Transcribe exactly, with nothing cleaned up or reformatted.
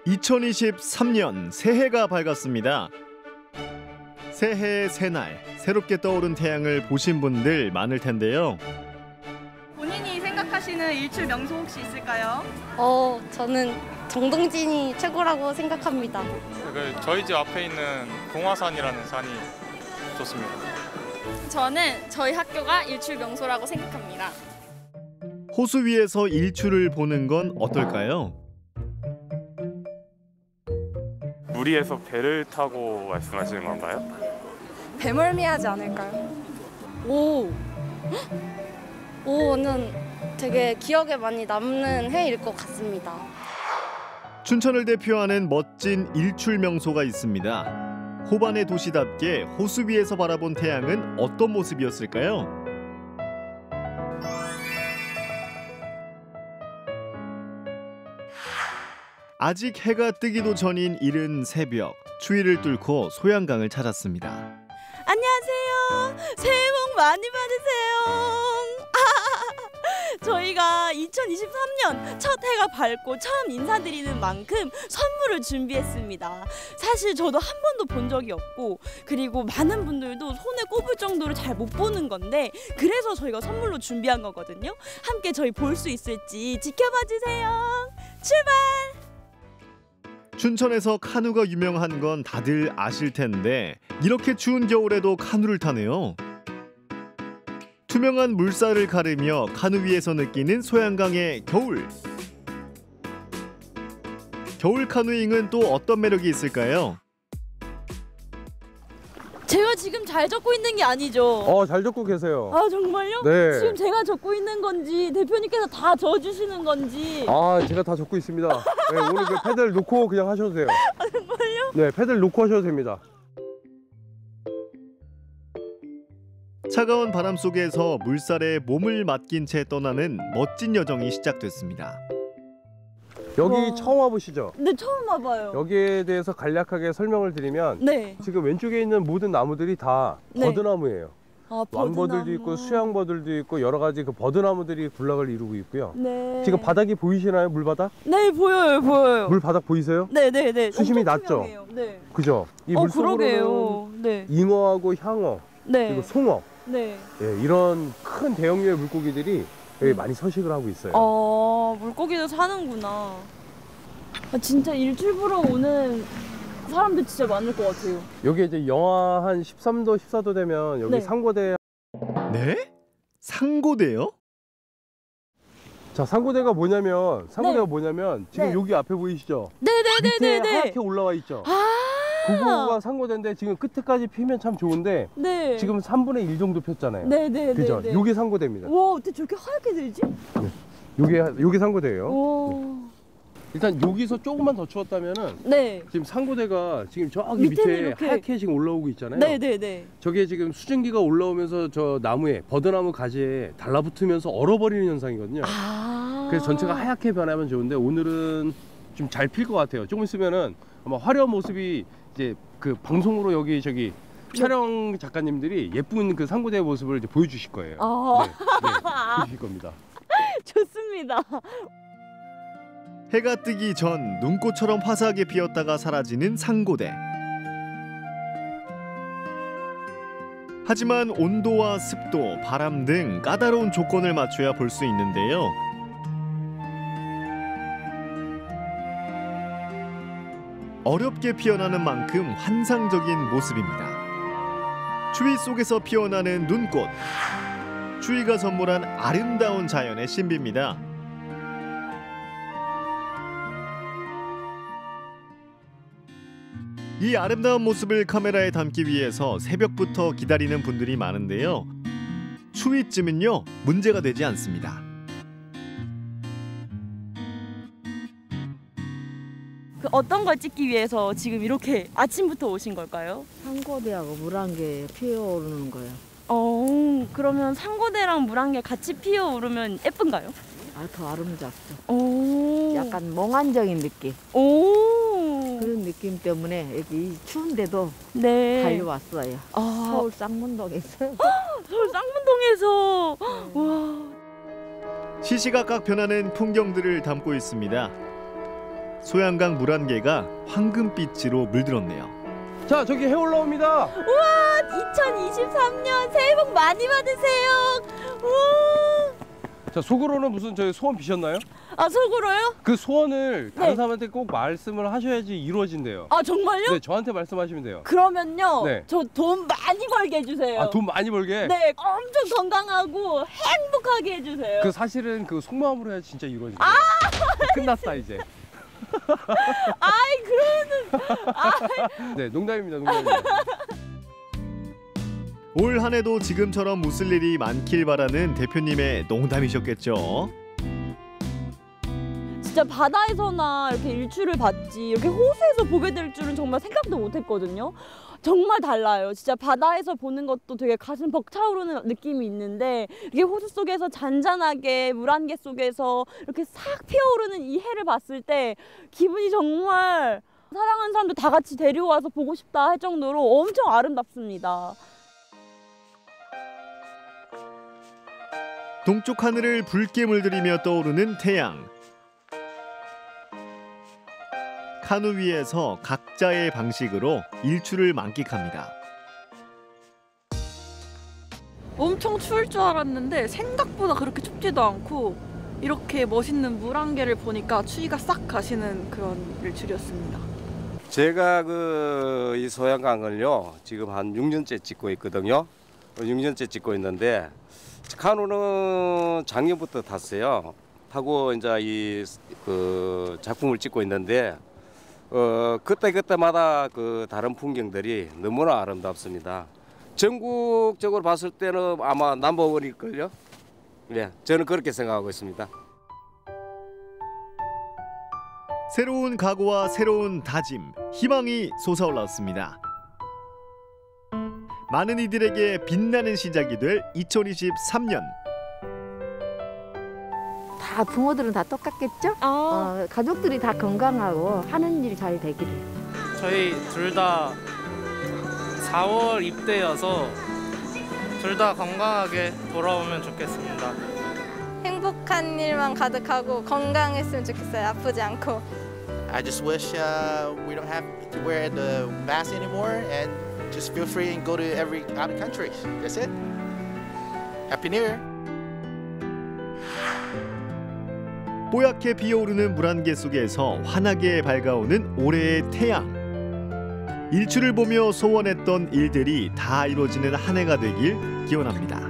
이천이십삼 년 새해가 밝았습니다. 새해의 새날, 새롭게 떠오른 태양을 보신 분들 많을 텐데요. 본인이 생각하시는 일출 명소 혹시 있을까요? 어, 저는 정동진이 최고라고 생각합니다. 그 저희 집 앞에 있는 공화산이라는 산이 좋습니다. 저는 저희 학교가 일출 명소라고 생각합니다. 호수 위에서 일출을 보는 건 어떨까요? 물 위에서 배를 타고 말씀하시는 건가요? 배멀미하지 않을까요? 오, 오, 오늘 되게 기억에 많이 남는 해일 것 같습니다. 춘천을 대표하는 멋진 일출 명소가 있습니다. 호반의 도시답게 호수 위에서 바라본 태양은 어떤 모습이었을까요? 아직 해가 뜨기도 전인 이른 새벽, 추위를 뚫고 소양강을 찾았습니다. 안녕하세요. 새해 복 많이 받으세요. 저희가 이천이십삼 년 첫 해가 밝고 처음 인사드리는 만큼 선물을 준비했습니다. 사실 저도 한 번도 본 적이 없고, 그리고 많은 분들도 손에 꼽을 정도로 잘 못 보는 건데, 그래서 저희가 선물로 준비한 거거든요. 함께 저희 볼 수 있을지 지켜봐 주세요. 출발! 춘천에서 카누가 유명한 건 다들 아실 텐데 이렇게 추운 겨울에도 카누를 타네요. 투명한 물살을 가르며 카누 위에서 느끼는 소양강의 겨울. 겨울 카누잉은 또 어떤 매력이 있을까요? 제가 지금 잘 적고 있는 게 아니죠? 어, 잘 적고 계세요. 아, 정말요? 네. 지금 제가 적고 있는 건지 대표님께서 다 적어주시는 건지. 아, 제가 다 적고 있습니다. 네, 오늘 그 패들 놓고 그냥 하셔도 돼요. 아, 정말요? 네, 패들 놓고 하셔도 됩니다. 차가운 바람 속에서 물살에 몸을 맡긴 채 떠나는 멋진 여정이 시작됐습니다. 여기 와. 처음 와보시죠? 네, 처음 와봐요. 여기에 대해서 간략하게 설명을 드리면, 네. 지금 왼쪽에 있는 모든 나무들이 다 네. 버드나무예요. 아, 왕버들도 있고 수양버들도 있고 여러 가지 그 버드나무들이 군락을 이루고 있고요. 네. 지금 바닥이 보이시나요? 물바닥? 네, 보여요, 보여요. 물바닥 보이세요? 네, 네, 네. 수심이 엄청 낮죠? 투명해요. 네. 그죠? 이 어, 물속으로는 그러게요. 네. 잉어하고 향어, 네. 그리고 송어, 네. 예, 이런 큰 대형류의 물고기들이 여기 음. 많이 서식을 하고 있어요. 어, 물고기도 사는구나. 아, 진짜 일출 보러 오는 사람들 진짜 많을 것 같아요. 여기 이제 영하 한 십삼 도, 십사 도 되면 여기 네. 상고대. 네? 상고대요? 자, 상고대가 뭐냐면 상고대가 네. 뭐냐면 지금 네. 여기 앞에 보이시죠? 밑에 네네네네네. 하얗게 올라와 있죠? 아. 그거가 상고대인데 지금 끝에까지 피면 참 좋은데 네. 지금 삼분의 일 정도 폈잖아요. 네네네. 그죠? 네. 요게 상고대입니다. 와, 어떻게 저렇게 하얗게 들지? 요게 요게 상고대예요. 오. 일단 여기서 조금만 더 추웠다면은 네. 지금 상고대가 지금 저기 밑에는 밑에 이렇게. 하얗게 지금 올라오고 있잖아요. 네네네. 저게 지금 수증기가 올라오면서 저 나무에 버드나무 가지에 달라붙으면서 얼어버리는 현상이거든요. 아. 그래서 전체가 하얗게 변하면 좋은데 오늘은 좀 잘 필 것 같아요. 조금 있으면은 아마 화려한 모습이 이제 그 방송으로 여기 저기 촬영 작가님들이 예쁜 그 상고대의 모습을 이제 보여주실 거예요. 아. 네, 네, 보여주실 겁니다. 좋습니다. 해가 뜨기 전 눈꽃처럼 화사하게 피었다가 사라지는 상고대. 하지만 온도와 습도, 바람 등 까다로운 조건을 맞춰야 볼 수 있는데요. 어렵게 피어나는 만큼 환상적인 모습입니다. 추위 속에서 피어나는 눈꽃. 추위가 선물한 아름다운 자연의 신비입니다. 이 아름다운 모습을 카메라에 담기 위해서 새벽부터 기다리는 분들이 많은데요. 추위쯤은요, 문제가 되지 않습니다. 그 어떤 걸 찍기 위해서 지금 이렇게 아침부터 오신 걸까요? 상고대하고 물안개 피어오르는 거예요. 어, 그러면 상고대랑 물안개 같이 피어오르면 예쁜가요? 아, 더 아름답죠. 오. 약간 몽환적인 느낌. 오. 그런 느낌 때문에 여기 추운데도 네. 달려왔어요. 아. 서울 쌍문동에서. 서울 쌍문동에서. 네. 와. 시시각각 변하는 풍경들을 담고 있습니다. 소양강 물안개가 황금빛으로 물들었네요. 자, 저기 해 올라옵니다. 우와, 이천이십삼 년 새해 복 많이 받으세요. 우와. 자, 속으로는 무슨 저희 소원 비셨나요? 아, 속으로요? 그 소원을 다른 네. 사람한테 꼭 말씀을 하셔야지 이루어진대요. 아, 정말요? 네, 저한테 말씀하시면 돼요. 그러면요, 네. 저 돈 많이 벌게 해주세요. 아, 돈 많이 벌게? 네, 엄청 건강하고 행복하게 해주세요. 그 사실은 그 속마음으로 해야 진짜 이루어진대요. 아! 끝났다 이제. 아이, 그러는. 아이. 네, 농담입니다, 농담입니다. 올 한 해도 지금처럼 웃을 일이 많길 바라는 대표님의 농담이셨겠죠. 진짜 바다에서나 이렇게 일출을 봤지 이렇게 호수에서 보게 될 줄은 정말 생각도 못했거든요. 정말 달라요. 진짜 바다에서 보는 것도 되게 가슴 벅차오르는 느낌이 있는데 이게 호수 속에서 잔잔하게 물안개 속에서 이렇게 싹 피어오르는 이 해를 봤을 때 기분이 정말 사랑하는 사람들 다 같이 데려와서 보고 싶다 할 정도로 엄청 아름답습니다. 동쪽 하늘을 붉게 물들이며 떠오르는 태양. 카누 위에서 각자의 방식으로 일출을 만끽합니다. 엄청 추울 줄 알았는데 생각보다 그렇게 춥지도 않고 이렇게 멋있는 물안개를 보니까 추위가 싹 가시는 그런 일출이었습니다. 제가 그 이 소양강을요 지금 한 육 년째 찍고 있거든요. 육 년째 찍고 있는데 카누는 작년부터 탔어요. 타고 이제 이 그 작품을 찍고 있는데 어 그때 그때마다 그 다른 풍경들이 너무나 아름답습니다. 전국적으로 봤을 때는 아마 넘버원일걸요. 네, 저는 그렇게 생각하고 있습니다. 새로운 각오와 새로운 다짐, 희망이 솟아올랐습니다. 많은 이들에게 빛나는 시작이 될 이천이십삼 년. 다 부모들은 다 똑같겠죠? 아, 어, 가족들이 다 건강하고 하는 일 잘 되기를. 저희 둘 다 사월 입대여서 둘 다 건강하게 돌아오면 좋겠습니다. 행복한 일만 가득하고 건강했으면 좋겠어요. 아프지 않고. I just wish uh, we don't have to wear the mask anymore and just feel free and go to every other country. That's it. Happy New Year. 뽀얗게 피어오르는 물안개 속에서 환하게 밝아오는 올해의 태양. 일출을 보며 소원했던 일들이 다 이루어지는 한 해가 되길 기원합니다.